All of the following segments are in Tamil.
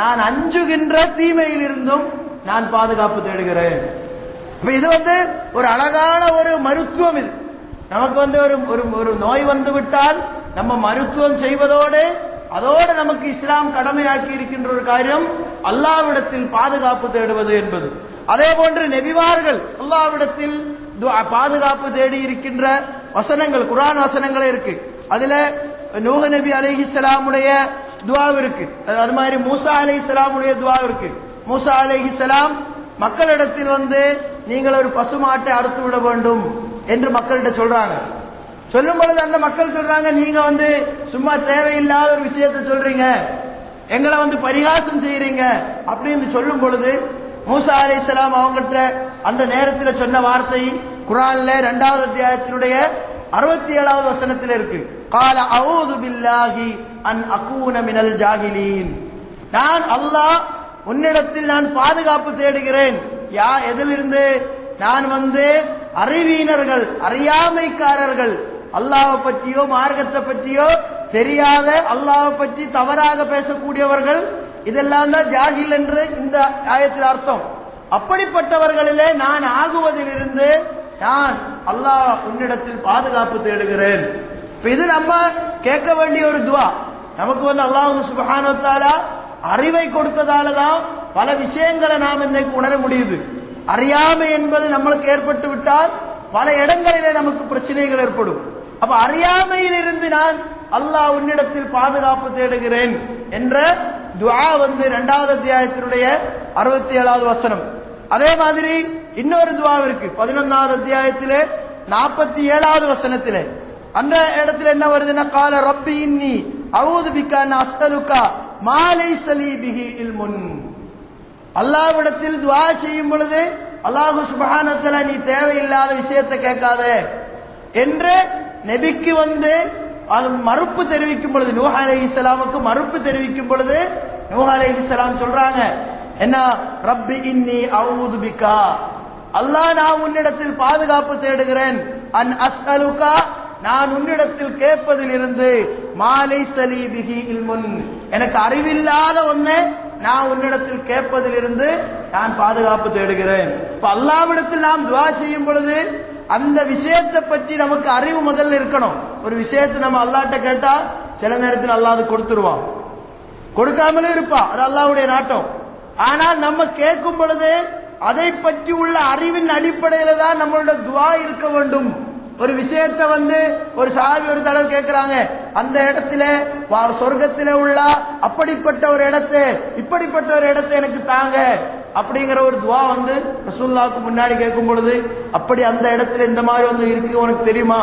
நான் அஞ்சுகின்ற தீமையில் இருந்தும் நான் பாதுகாப்பு தேடுகிறேன். இது ஒரு அழகான ஒரு மருத்துவம். இது நமக்கு ஒரு நோய் வந்து விட்டால் நம்ம மருத்துவம் செய்வதோடு அதோடு நமக்கு இஸ்லாம் கடமையாக்கி இருக்கின்ற ஒரு காரியம் அல்லாஹ்விடத்தில் பாதுகாப்பு தேடுவது என்பது. அதே போன்று நபிமார்கள் அல்லாஹ்விடத்தில் பாதுகாப்பு தேடி இருக்கின்ற வசனங்கள் குர்ஆன் வசனங்கள் இருக்கு. அதுல நூஹ் நபி அலைஹிஸ்ஸலாமுடைய துஆ இருக்கு. அது மாதிரி மூசா அலைஹிஸ்ஸலாமுடைய துஆ இருக்கு. மூசா அலைஹிஸ்ஸலாம் மக்களிடத்தில் நீங்கள் ஒரு பசுமாட்டை அறுத்து விட வேண்டும் என்று மக்கள்கிட்ட சொல்றாங்க. சொல்லும் பொழுது அந்த மக்கள் சொல்றாங்க, நீங்க சும்மா தேவையில்லாத ஒரு விஷயத்தை சொல்றீங்க, எங்களை பரிகாசம் செய்யறீங்க அப்படின்னு சொல்லும் பொழுது மூசா அலைஹிஸ்ஸலாம் அவங்ககிட்ட அந்த நேரத்தில் சொன்ன வார்த்தை குர்ஆன்ல 2வது அத்தியாயத்தினுடைய 67வது வசனத்தில் இருக்கு. கால அஊது பில்லாஹி அன் அகூன மினல் ஜாஹிலீன். நான் அல்லாஹ் உன்னிடத்தில் நான் பாதுகாப்பு தேடுகிறேன். எதிலிருந்து? நான் அறிவீனர்கள், அறியாமைக்காரர்கள், அல்லாஹ்வை பற்றியோ மார்க்கத்தை பற்றியோ தெரியாத, அல்லாஹ்வை பற்றி தவறாக பேசக்கூடியவர்கள், இதெல்லாம் தான் ஜாஹில் என்று இந்த ஆயத்தில் அர்த்தம். அப்படிப்பட்டவர்களிலே நான் ஆகுவதிலிருந்து நான் அல்லாஹ் உன்னிடத்தில் பாதுகாப்பு தேடுகிறேன். இது நம்ம கேட்க வேண்டிய ஒரு துஆ. நமக்கு அல்லாஹ் சுப்ஹானஹு வ தஆலா அறிவை கொடுத்ததால தான் பல விஷயங்களை நாம் இன்னைக்கு உணர முடியுது. அறியாமை என்பது நம்மளுக்கு ஏற்பட்டு விட்டால் பல இடங்களிலே நமக்கு பிரச்சனைகள் ஏற்படும். அப்ப அறியாமையில் இருந்து நான் அல்லாஹ் உன்னிடத்தில் பாதுகாப்பு தேடுகிறேன் என்ற துஆ 2வது அத்தியாயத்தினுடைய 67வது வசனம். அதே மாதிரி இன்னொரு துஆ இருக்கு 11வது அத்தியாயத்திலே 47வது வசனத்திலே. அந்த இடத்துல என்ன வருதுன்னா, கால ரப்பி இன்னி அஊது பிக அன் அஸ்அலுகா மா லைஸ லீ பிஹி இல்முன். அல்லாஹ்விடத்தில் துஆ செய்யும் பொழுது அல்லாஹ் சுப்ஹானஹு வ தஆலா நீ தேவையில்லாத விஷயத்தை கேட்காதே என்று நபிக்கு அது மறுப்பு தெரிவிக்கும் பொழுது, நூஹ் அலைஹிஸ்ஸலாமுக்கு மறுப்பு தெரிவிக்கும் பொழுது நூஹ் அலைஹிஸ்ஸலாம் சொல்றாங்க என்ன, ரப்பி இன்னி அஊது பிகா, அல்லாஹ் நான் உன்னிடத்தில் பாதுகாப்பு தேடுகிறேன், அன் அஸ்அலுகா நான் உன்னிடத்தில் கேட்பதில் இருந்து, மா லைஸ லீ பிஹி இல்முன் எனக்கு அறிவில்லாத ஒன்றை நான் உன்னிடத்தில் கேட்பதில் இருந்து நான் பாதுகாப்பு தேடுகிறேன். இப்ப அல்லாஹ்விடத்தில் நாம் துஆ செய்யும் பொழுது அந்த விஷயத்தை பற்றி நமக்கு அறிவு முதல்ல இருக்கணும். ஒரு விஷயத்தை நம்ம அல்லாஹ்ட்ட கேட்டா சில நேரத்தில் அல்லாஹ் அது கொடுத்துருவான், கொடுக்காமலே இருப்பான், அது அல்லாஹ்வுடைய நாட்டம். ஆனால் நம்ம கேட்கும் பொழுது அதை பற்றி உள்ள அறிவின் அடிப்படையில தான் நம்மளோட துஆ இருக்க வேண்டும். ஒரு விஷயத்தை ஒரு சஹாபி ஒரு தடவை கேட்கிறாங்க, அந்த இடத்துல சொர்க்கத்தில உள்ள அப்படிப்பட்ட ஒரு இடத்தை, இப்படிப்பட்ட ஒரு இடத்தை எனக்கு தாங்க அப்படிங்கிற ஒரு துஆ ரசூலுல்லாஹ்வுக்கு முன்னாடி கேட்கும் பொழுது, அப்படி அந்த இடத்துல இந்த மாதிரி இருக்கு உனக்கு தெரியுமா?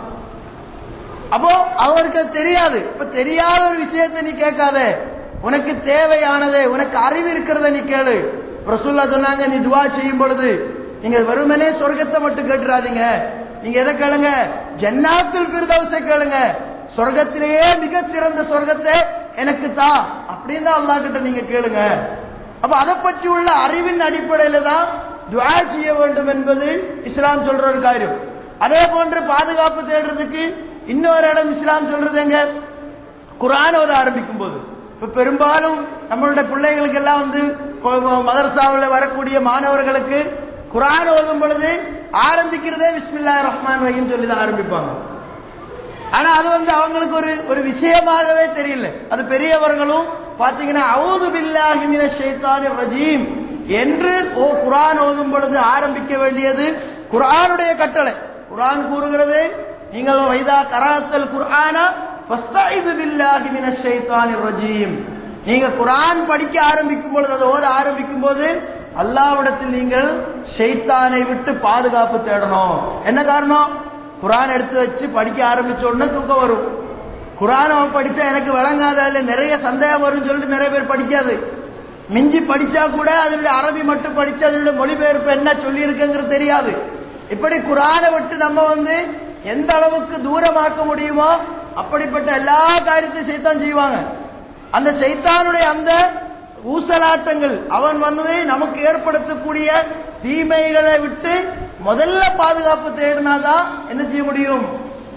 அப்போ அவருக்கு தெரியாது. இப்ப தெரியாத ஒரு விஷயத்தை நீ கேட்காத, உனக்கு தேவையானதே, உனக்கு அறிவு இருக்கிறத நீ கேளு. ரசூலுல்லாஹ் சொன்னாங்க, நீ துஆ செய்யும் பொழுது நீங்க வெறுமனே சொர்க்கத்தை மட்டும் கேட்டுறாதீங்க, நீங்க எதை கேளுங்க, ஜன்னாத்துல் ஃபிர்தௌஸை கேளுங்க, சொர்க்கத்திலேயே மிக சிறந்த சொர்க்கத்தை எனக்கு தா அப்படின்னு அல்லாஹ் கிட்ட நீங்க கேளுங்க. அப்ப அதை பற்றி உள்ள அறிவின் அடிப்படையில தான் துஆ செய்ய வேண்டும் என்பது இஸ்லாம் சொல்ற ஒரு காரியம். அதே போன்று பாதுகாப்பு தேடுறதுக்கு இன்னொரு இடம் இஸ்லாம் சொல்றது எங்க, குர்ஆன் ஓத ஆரம்பிக்கும் போது. இப்ப பெரும்பாலும் நம்மளுடைய பிள்ளைகளுக்கு எல்லாம் மதரசாவில் வரக்கூடிய மாணவர்களுக்கு குர்ஆன் ஓதும் பொழுது ஆரம்பிக்கிறதே பிஸ்மில்லாஹிர் ரஹ்மானிர் ரஹீம் சொல்லி தான் ஆரம்பிப்பாங்க. ஆனா அது அவங்களுக்கு ஒரு விஷயமாகவே தெரியல. அது பெரியவர்களும் பாத்தீங்கன்னா அஊது பில்லாஹி மினஷ் ஷைத்தானிர் ரஜீம் என்று குர்ஆன் ஓதும் பொழுது ஆரம்பிக்க வேண்டியது குர்ஆனுடைய கட்டளை. குர்ஆன் கூறுகிறது, நீங்கள் வைதா கராத்தல் குர்ஆன ஃபஸ்தஇது பில்லாஹி மினஷ் ஷைத்தானிர் ரஜீம், நீங்க குர்ஆன் படிக்க ஆரம்பிக்கும் பொழுது, அதை ஓத ஆரம்பிக்கும் போது அல்லாஹ்விடத்தில் நீங்கள் ஷைத்தானை விட்டு பாதுகாப்பு தேடணும். என்ன காரணம்? குர்ஆன் எடுத்து வச்சு படிக்க ஆரம்பிச்ச உடனே தூக்கம் வரும். குர்ஆன் படிச்சா எனக்கு விளங்காத, இல்ல நிறைய சந்தேகம் வரும்னு சொல்லிட்டு நிறைய பேர் படிக்காது. மிஞ்சி படிச்சா கூட அதனுடைய அரபி மட்டும் படிச்சு அதனுடைய மொழிபெயர்ப்பு என்ன சொல்லி இருக்குங்கிறது தெரியாது. இப்படி குர்ஆனை விட்டு நம்ம எந்த அளவுக்கு தூரமாக்க முடியுமோ அப்படிப்பட்ட எல்லா காரியத்தையும் சைத்தான் செய்வாங்க. அந்த சைத்தானுடைய அந்த ஊசலாட்டங்கள் அவன் நமக்கு ஏற்படுத்தக்கூடிய தீமைகளை விட்டு முதல்ல பாதுகாப்பு தேடினாதான் என்ன செய்ய முடியும்,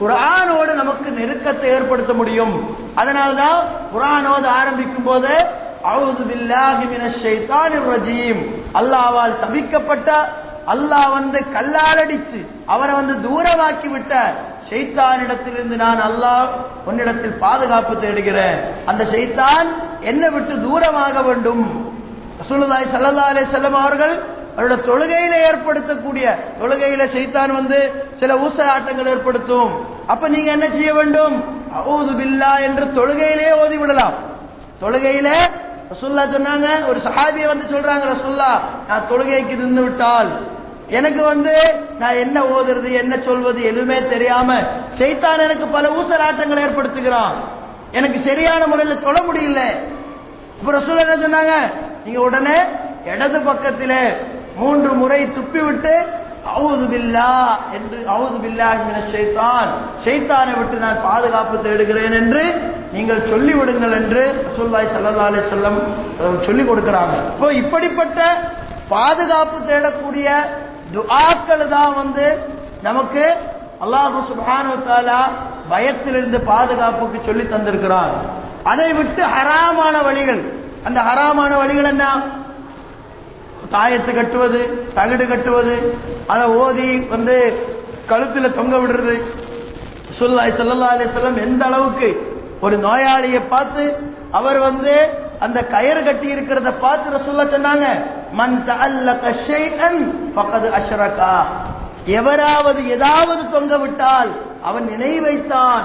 குர்ஆனோடு நமக்கு நெருக்கத்தை ஏற்படுத்த முடியும். அதனால்தான் குர்ஆனோடு ஆரம்பிக்கும் போது அஊது பில்லாஹி மினஷ் ஷைத்தானிர் ரஜீம், அல்லாஹ்வால் சபிக்கப்பட்ட, அல்லாஹ் கல்லால் அடிச்சு அவனை தூரமாக்கி விட்ட ஷைத்தானிடத்திலிருந்து நான் அல்லாஹ் உன்னிடத்தில் பாதுகாப்பு தேடுகிறேன். அந்த ஷைத்தான் என்னை விட்டு தூரமாக வேண்டும். ரசூலுல்லாஹி ஸல்லல்லாஹு அலைஹி வஸல்லம் அவர்கள் அவருடைய தொழுகையில ஏற்படுத்தக்கூடிய, தொழுகையில ஷைத்தான் சில ஊசலாட்டங்கள் ஏற்படுத்தும். அப்ப நீங்க என்ன செய்ய வேண்டும்? அஊது பில்லாஹ் என்று தொழுகையிலே ஓதி விடலாம். தொழுகையிலே ரசூலுல்லாஹ் சொன்னாங்க, ஒரு சஹாபியை சொல்றாங்க, ரசூலுல்லாஹ் நான் தொழுகைக்கு இருந்து விட்டால் எனக்கு நான் என்ன ஓதுறது என்ன சொல்வது எதுவுமே தெரியாம ஷைத்தான் எனக்கு பல ஊசலாட்டங்கள் ஏற்படுத்துகிறான், எனக்கு சரியான முறையில் தொழ முடியல. இப்ப ரசூலுல்லாஹ் என்ன சொன்னாங்க? நீங்க உடனே இடது பக்கத்திலே 3 முறை துப்பி விட்டு அஊது பில்லாஹ் என்று, அஊது பில்லாஹி மினஷ் ஷைத்தான், ஷைத்தானை விட்டு நான் பாதுகாப்பு தேடுகிறேன் என்று நீங்கள் சொல்லிவிடுங்கள் என்று ரசூலுல்லாஹி ஸல்லல்லாஹு அலைஹி வஸல்லம் சொல்லிக் கொடுக்கிறாங்க. இப்போ இப்படிப்பட்ட பாதுகாப்பு தேடக்கூடிய துஆக்கள் தான் நமக்கு அல்லாஹ் சுப்ஹானஹு வ தஆலா பயத்திலிருந்து பாதுகாப்புக்கு சொல்லி தந்திருக்கிறான். அதை விட்டு ஹராமான வழிகள், அந்த ஹராமான வழிகள் என்ன? தாயத்து கட்டுவது, தகடு கட்டுவது, அதை ஓதி கழுத்துல தொங்க விடுறது. ரசூலுல்லாஹி ஸல்லல்லாஹு அலைஹி வஸல்லம் எந்த அளவுக்கு ஒரு நோயாளியை பார்த்து அவர் அந்த கயிறு கட்டி இருக்கிறத பார்த்து ரசூலுல்லாஹ் சொன்னாங்க, மன் தஅல்லக ஷைஅன் ஃபகத் அஷ்ரகா, எவராவது ஏதாவது தொங்க விட்டால் அவன் இணை வைத்தான்.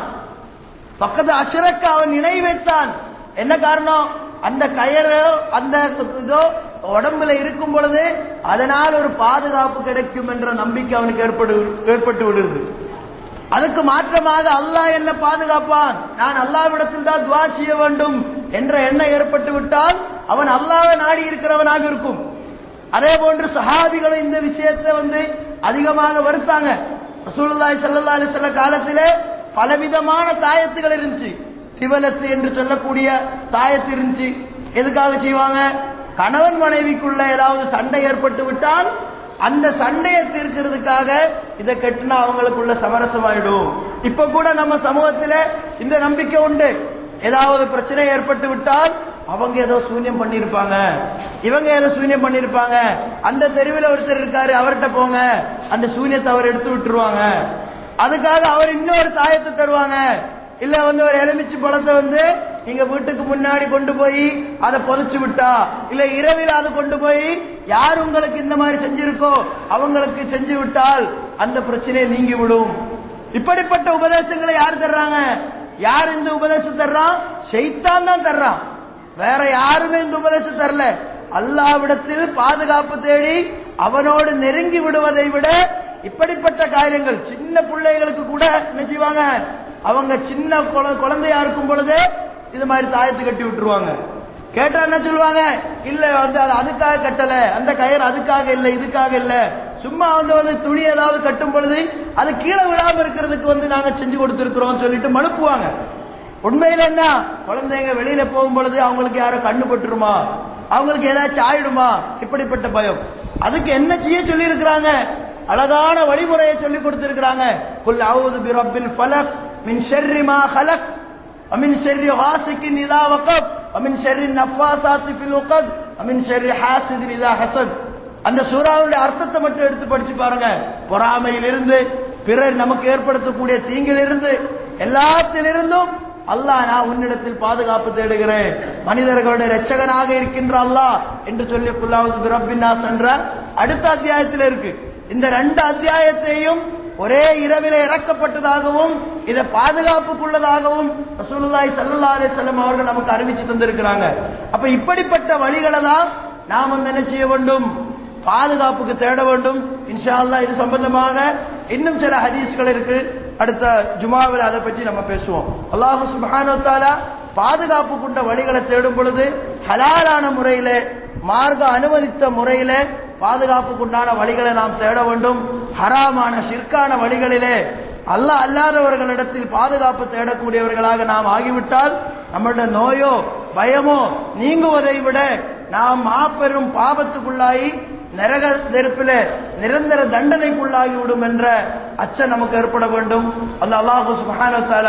ஃபகத் அஷ்ரகா, அவன் இணை வைத்தான். என்ன காரணம்? அந்த கயிறு அந்த இதோ உடம்புல இருக்கும் பொழுது அதனால் ஒரு பாதுகாப்பு கிடைக்கும் என்ற நம்பிக்கை அவனுக்கு ஏற்பட்டு விடுது. அதுக்கு மாற்றமாக அல்லாஹ் என்ன பாதுகாப்பான், நான் அல்லாஹ்விடத்தில் தான் துஆ செய்ய வேண்டும் என்ற எண்ணம் ஏற்பட்டு விட்டால் அவன் அல்லாஹ்வை நாடி இருக்கிறவனாக இருக்கும். அதே போன்று சஹாபிகளும் இந்த விஷயத்தை அதிகமாக வருத்தாங்க. ரசூலுல்லாஹி ஸல்லல்லாஹு அலைஹி வஸல்லம் காலத்திலே பலவிதமான தாயத்துகள் இருந்துச்சு. திவலத்து என்று சொல்லக்கூடிய தாயத்து இருந்துச்சு. எதுக்காக செய்வாங்க? கணவன் மனைவிக்குள்ள ஏதாவது சண்டை ஏற்பட்டு விட்டால் அந்த சண்டையை தீர்க்கிறதுக்காக இதை கட்டினா அவங்களுக்குள்ள சமரசமாயிடும். இப்ப கூட நம்ம சமூகத்தில் இந்த நம்பிக்கை உண்டு. ஏதாவது பிரச்சனை ஏற்பட்டு விட்டால் அவங்க ஏதோ சூன்யம் பண்ணிருப்பாங்க, இவங்க ஏதோ சூன்யம் பண்ணிருப்பாங்க, அந்த தெருவில் ஒருத்தர் இருக்காரு அவர்கிட்ட போங்க, அந்த சூன்யத்தை அவர் எடுத்து விட்டுருவாங்க. அதுக்காக அவர் இன்னொரு தாயத்தை தருவாங்க. இல்ல ஒரு எலுமிச்சு பழத்தை நீங்க வீட்டுக்கு முன்னாடி கொண்டு போய் அதை புதைச்சு விட்டா, இல்ல இரவில் அதை கொண்டு போய் யார் உங்களுக்கு இந்த மாதிரி செஞ்சிருக்கோ அவங்களுக்கு செஞ்சு விட்டால் அந்த பிரச்சனையை நீங்கி விடும். இப்படிப்பட்ட உபதேசங்களை யார் தர்றாங்க? யார் இந்த உபதேசம் தர்றான்? ஷைத்தான் தான் தர்றான். வேற யாருமே இந்த உபதேசம் தரல. அல்லாஹ்விடத்தில் பாதுகாப்பு தேடி அவனோடு நெருங்கி விடுவதை விட இப்படிப்பட்ட காரியங்கள் சின்ன பிள்ளைகளுக்கு கூட என்ன செய்வாங்க? அவங்க சின்ன குழந்தையா இருக்கும் பொழுதே இது மாதிரி தாயத்து கட்டி விட்டுருவாங்க. கேட்டா என்ன சொல்லுவாங்க? இல்ல அதுக்காக கட்டல, அந்த கயிறு அதுக்காக இல்ல, இதுக்காக இல்ல, சும்மா துணி ஏதாவது கட்டும் பொழுது அது கீழே விழாம இருக்கிறதுக்கு நாங்க செஞ்சு கொடுத்திருக்கிறோம் சொல்லிட்டு மழுப்புவாங்க. உண்மையில என்ன? குழந்தைங்க வெளியில போகும் பொழுது அவங்களுக்கு யாரும் கண்ணு பட்டுருமா, அவங்களுக்கு ஏதாச்சும் ஆயிடுமா, இப்படிப்பட்ட பயம். அதுக்கு என்ன செய்ய சொல்லி இருக்கிறாங்க? அழகான வழிமுறையை சொல்லி கொடுத்திருக்கிறாங்க. குல் அஊது பிரப்பில் ஃபலக் மின் ஷர்ரி மா ஹலக் வமின் ஷர்ரி ஹாசிகின் இதா வகப் வமின் ஷர்ரி நஃபாசாத்தி ஃபில் உகத் வமின் ஷர்ரி ஹாசிதின் இதா ஹஸத். அந்த சூராவுடைய அர்த்தத்தை மட்டும் எடுத்து படிச்சு பாருங்க. பொறாமையிலிருந்து, பிறர் நமக்கு ஏற்படுத்தக்கூடிய தீங்கிலிருந்து, எல்லாத்திலிருந்தும் அல்லாஹ் நான் உன்னிடத்தில் பாதுகாப்பு தேடுகிறேன், மனிதர்களுடைய இரட்சகனாக இருக்கின்ற அல்லாஹ் என்று சொல்லி குல் அஊது பிரப்பின் நாஸ் என்ற அடுத்த அத்தியாயத்தில் இருக்கு. இந்த 2 அத்தியாயத்தையும் ஒரே இரவிலே இறக்கப்பட்டதாகவும் இதை பாதுகாப்புக்குள்ளதாகவும் ரசூலுல்லாஹி ஸல்லல்லாஹு அலைஹி வஸல்லம் அவர்கள் நமக்கு அறிவிச்சு தந்திருக்கிறாங்க. அப்ப இப்படிப்பட்ட வழிகளை தான் நாம் என்ன செய்ய வேண்டும்? பாதுகாப்புக்கு தேட வேண்டும். இன்ஷா அல்லாஹ் இது சம்பந்தமாக இன்னும் சில ஹதீஸ்கள் இருக்கு. அடுத்த ஜுமாவில் அதை பற்றி நம்ம பேசுவோம். அல்லாஹ் சுப்ஹானஹு வ தஆலா பாதுகாப்புக்குண்ட வழிகளை தேடும் பொழுது ஹலாலான முறையிலே, மார்க்க அனுமதித்த முறையிலே பாதுகாப்புக்குண்டான வழிகளை நாம் தேட வேண்டும். ஹராமான ஷிர்கான வழிகளிலே அல்லாஹ் அல்லாதவர்களிடத்தில் பாதுகாப்பு தேடக்கூடியவர்களாக நாம் ஆகிவிட்டால் நம்மளுடைய நோயோ பயமோ நீங்குவதை விட நாம் மாபெரும் பாவத்துக்குள்ளாகி நரக நெருப்பிலே நிரந்தர தண்டனைக்குள்ளாகி விடும் என்ற அச்சம் நமக்கு ஏற்பட வேண்டும். அல்லாஹ் சுப்ஹானஹு வ தஆலா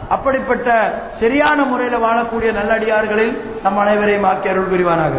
அப்படிப்பட்ட சரியான முறையில் வாழக்கூடிய நல்லடியார்களில் நம் அனைவரையும் ஆக்கி அருள் புரிவானாக.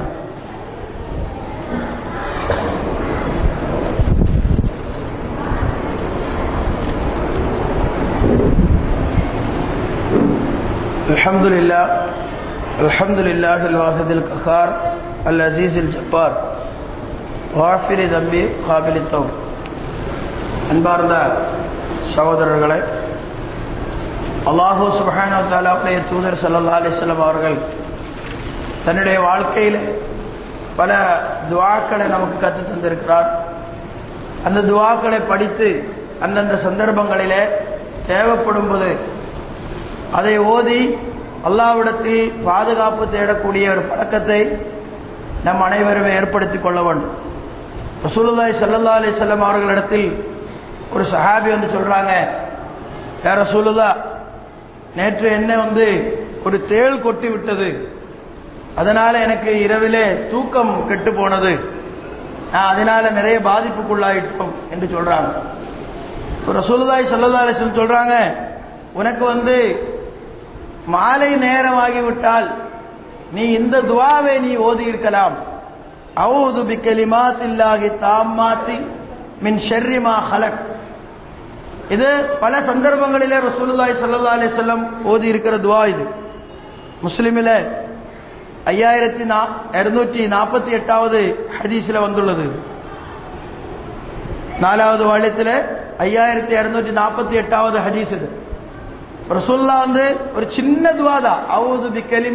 அல்ஹம்துலில்லாஹில் வாஹிதில் கஹார் அல் அஸீஸில் ஜப்பார் வாஃபிரி தம்பி காபிலி தௌப். அன்பார்ந்த சகோதரர்களே, அல்லாஹு சுப்ஹானஹு வ தஆலாவுடைய தூதர் ஸல்லல்லாஹு அலைஹி வஸல்லம் அவர்கள் தன்னுடைய வாழ்க்கையில் பல துஆக்களை நமக்கு கற்றுத் தந்திருக்கிறார். அந்த துஆக்களை படித்து அந்தந்த சந்தர்ப்பங்களிலே தேவைப்படும் போது அதை ஓதி அல்லாஹ்விடத்தில் பாதுகாப்பு தேடக்கூடிய ஒரு பழக்கத்தை நம் அனைவருமே ஏற்படுத்திக் கொள்ள வேண்டும். ரசூலுல்லாஹி ஸல்லல்லாஹு அலைஹி வஸல்லம் அவர்களிடத்தில் ஒரு சஹாபி வந்து சொல்றாங்க, யா ரசூலுல்லாஹ், நேற்று என்ன ஒரு தேள் கொட்டி விட்டது, அதனால எனக்கு இரவிலே தூக்கம் கெட்டு போனது, நான் அதனால நிறைய பாதிப்புக்குள்ளாயிட்டோம் என்று சொல்றாங்க. ரசூலுல்லாஹி ஸல்லல்லாஹு அலைஹி வஸல்லம் சொல்றாங்க, உனக்கு மாலை நேரமாகிவிட்டால் நீ இந்த துஆவை நீ ஓதி இருக்கலாம். அஊது பிகலிமாத்தில்லாஹி தாம்மாத்தி மின் ஷர்ரி மா ஹலக். இது பல சந்தர்ப்பங்களிலே ரசூலுல்லாஹி ஸல்லல்லாஹு அலைஹி வஸல்லம் ஓதி இருக்கிற துஆ. இது முஸ்லிமில 5248வது ஹதீஸில் வந்துள்ளது. 4வது வால்யத்தில் 5248வது ஹதீஸ். இது ரசூலுல்லாஹ் ஒரு சின்ன துஆ தான். அஊது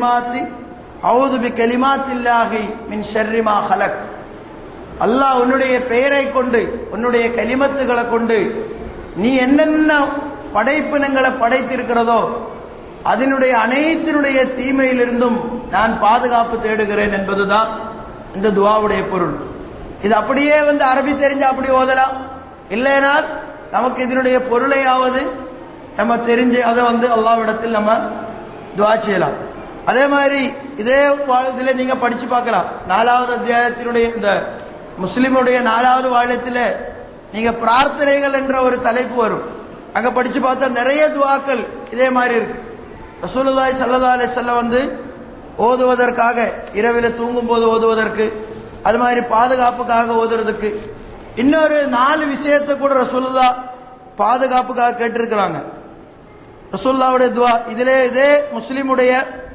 பிகலிமாத்தில்லாஹி மின் ஷர்ரி மா ஹலக். அல்லாஹ் உன்னுடைய பெயரை கொண்டு, உன்னுடைய கலிமத்துகளை கொண்டு நீ என்னென்ன படைப்பினங்களை படைத்திருக்கிறதோ அதனுடைய அனைத்தினுடைய தீமையிலிருந்தும் நான் பாதுகாப்பு தேடுகிறேன் என்பதுதான் இந்த துஆவுடைய பொருள். இது அப்படியே அரபி தெரிஞ்சா அப்படி ஓதலாம், இல்லைனால் நமக்கு இதனுடைய பொருளையாவது நம்ம தெரிஞ்சு அதை அல்லாஹ்விடத்தில் நம்ம துஆ செய்யலாம். அதே மாதிரி இதே இதில் நீங்க படிச்சு பார்க்கலாம். 4வது அத்தியாயத்தினுடைய இந்த முஸ்லிமுடைய 4வது வால்யத்தில் நீங்க பிரார்த்தனைகள் என்ற ஒரு தலைப்பு வரும். அங்க படிச்சு பார்த்தா நிறைய துஆக்கள் இதே மாதிரி இருக்கு. ரசூலுல்லாஹி ஸல்லல்லாஹு அலைஹி வஸல்லம் ஓதுவதற்காக, இரவில தூங்கும் போது ஓதுவதற்கு, அது மாதிரி பாதுகாப்புக்காக ஓதுறதுக்கு, இன்னொரு 4 விஷயத்தை கூட ரசூலுல்லாஹ் பாதுகாப்புக்காக கேட்டிருக்கிறாங்க. ரசூலுல்லாஹ்வுடைய துஆ இதிலே இதே முஸ்லிமுடைய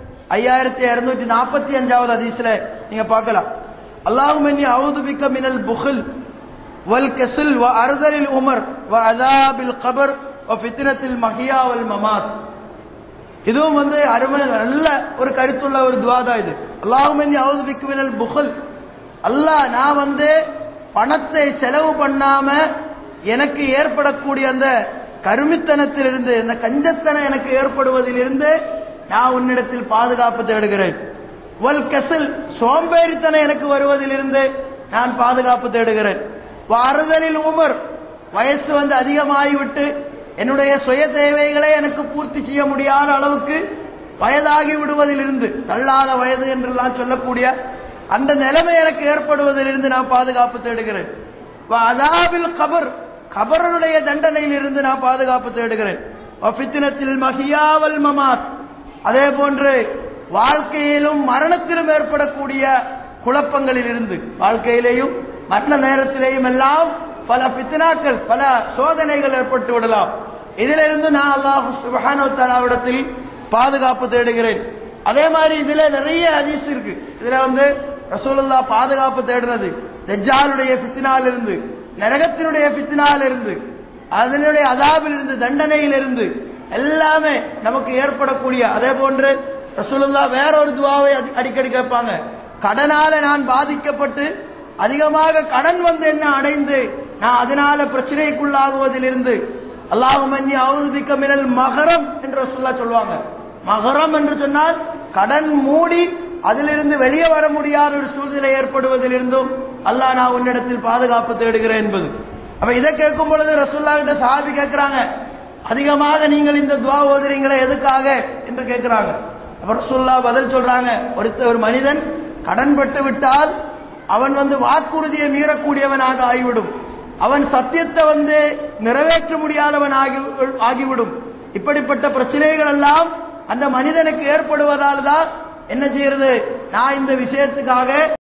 5245வது ஹதீஸ்ல நீங்க பார்க்கலாம். அல்லாஹும்ம இன்னி அஊது பிக மினல் புக்ல் வல் கஸல் வ அர்தலில் உமர் வ அஸாபில் கபர் வ ஃபித்னத்தில் மஹ்யா வல் மமாத். இதுவும் அருமை நல்ல ஒரு கருத்துள்ள ஒரு துஆ தான் இது. அல்லாஹும்ம இன்னி அஊது பிக மினல் புக்ல். அல்லாஹ், நான் பணத்தை செலவு பண்ணாம எனக்கு ஏற்படக்கூடிய அந்த கருமித்தனத்திலிருந்து, அந்த கஞ்சத்தனம் எனக்கு ஏற்படுவதிலிருந்து நான் உன்னிடத்தில் பாதுகாப்பு தேடுகிறேன். வல் கஸல், சோம்பேறித்தனம் எனக்கு வருவதிலிருந்து நான் பாதுகாப்பு தேடுகிறேன். வாரதலில் உமர், வயசு அதிகமாகிவிட்டு என்னுடைய சுய தேவைகளை எனக்கு பூர்த்தி செய்ய முடியாத அளவுக்கு வயதாகி விடுவதிலிருந்து, தள்ளாத வயது என்றெல்லாம் சொல்லக்கூடிய அந்த நிலைமை எனக்கு ஏற்படுவதிலிருந்து நான் பாதுகாப்பு தேடுகிறேன். அஸாபில் கபர், கபருடைய தண்டனையில் இருந்து நான் பாதுகாப்பு தேடுகிறேன். ஃபித்னத்தில் மஹ்யா வல் மமாத், அதே போன்று வாழ்க்கையிலும் மரணத்திலும் ஏற்படக்கூடிய குழப்பங்களில் இருந்து, வாழ்க்கையிலேயும் மரண நேரத்திலேயும் எல்லாம் பல ஃபித்னாக்கள், பல சோதனைகள் ஏற்பட்டு விடலாம். இதிலிருந்து நான் அல்லாஹ் சுப்ஹானஹு வ தஆலாவிடத்தில் பாதுகாப்பு தேடுகிறேன். அதே மாதிரி இதுல நிறைய ஹதீஸ் இருக்கு. இதுல ரசூலுல்லாஹ் பாதுகாப்பு தேடினது தஜ்ஜாலுடைய ஃபித்னாலிருந்து, நரகத்தினுடைய ஃபித்னாலிருந்து, அதனுடைய அஸாபிலிருந்து, தண்டனையிலிருந்து எல்லாமே நமக்கு ஏற்படக்கூடிய. அதே போன்று ரசூலுல்லாஹ் வேற ஒரு துஆவை அடிக்கடி கேட்பாங்க. கடனால நான் பாதிக்கப்பட்டு அதிகமாக கடன் என்ன அடைந்து நான் அதனால பிரச்சனைக்குள்ளாகுவதிலிருந்து அல்லாஹும்ம இன்னி அஊது பிக மினல் மஹரம் என்று ரசூலுல்லாஹ் சொல்வாங்க. மஹரம் என்று சொன்னால் கடன் மூடி அதிலிருந்து வெளியே வர முடியாத ஒரு சூழ்நிலை ஏற்படுவதிலிருந்தும் அல்லாஹ், நான் உன்னிடத்தில் பாதுகாப்பு தேடுகிறேன் என்பது. அப்ப இதை கேட்கும் பொழுது ரசூலுல்லாஹ் கிட்ட சஹாபி கேட்கிறாங்க, அதிகமாக நீங்கள் இந்த துஆ ஓதுறீங்களே எதுக்காக என்று கேட்கிறாங்க. அப்ப ரசூலுல்லாஹ் பதில் சொல்றாங்க, ஒரு மனிதன் கடன் பட்டு விட்டால் அவன் வாக்குறுதியை மீறக்கூடியவனாக ஆகிவிடும், அவன் சத்தியத்தை நிறைவேற்ற முடியாதவன் ஆகிவிடும். இப்படிப்பட்ட பிரச்சனைகள் எல்லாம் அந்த மனிதனுக்கு ஏற்படுவதால் தான் என்ன செய்யறது, நான் இந்த விஷயத்துக்காக